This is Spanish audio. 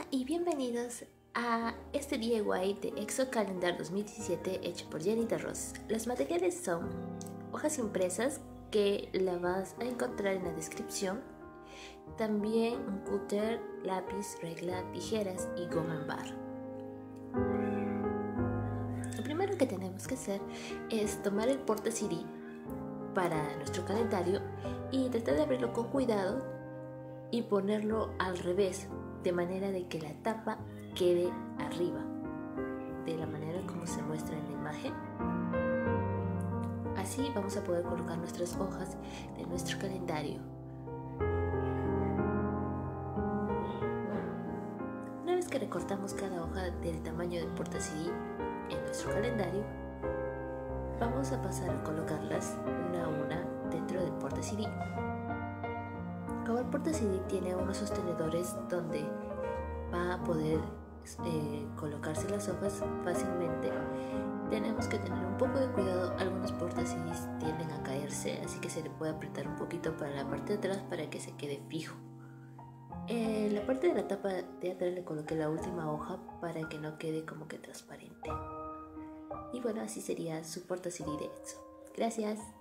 Y bienvenidos a este DIY de Exocalendar 2017 hecho por Jenny Ross. Los materiales son hojas impresas que la vas a encontrar en la descripción, también un cúter, lápiz, regla, tijeras y goma en barra. Lo primero que tenemos que hacer es tomar el porta CD para nuestro calendario y tratar de abrirlo con cuidado y ponerlo al revés, de manera de que la tapa quede arriba, de la manera como se muestra en la imagen. Así vamos a poder colocar nuestras hojas de nuestro calendario. Una vez que recortamos cada hoja del tamaño del porta CD en nuestro calendario, vamos a pasar a colocarlas una a una dentro del porta CD. Como el porta CD tiene unos sostenedores donde va a poder colocarse las hojas fácilmente, tenemos que tener un poco de cuidado. Algunos porta CDs tienden a caerse, así que se le puede apretar un poquito para la parte de atrás para que se quede fijo. La parte de la tapa de atrás le coloqué la última hoja para que no quede como que transparente. Y bueno, así sería su porta CD de Exo. Gracias.